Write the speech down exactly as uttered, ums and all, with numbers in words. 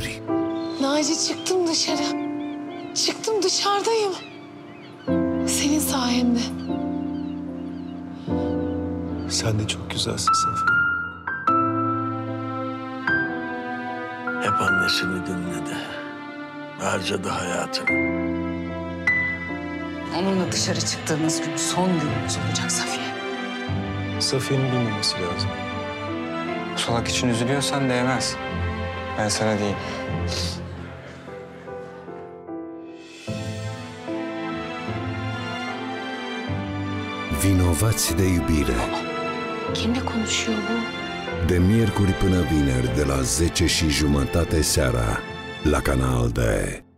gânduri. Naci, çıktım dışarı. Çıktım, dışarıdayım. Senin sayende. Sen de çok güzelsin Safiye. Hep annesini dinledi. Harcadı hayatını. Onunla dışarı çıktığınız gün son günümüz olacak Safiye. Safiye'nin bilmemesi lazım. Solak için üzülüyorsan değmez. Ben sana diyeyim. Vinovați de iubire. Kimle konuşuyor bu? De miercuri până vineri, de la zece și jumătate seara, la Canal D.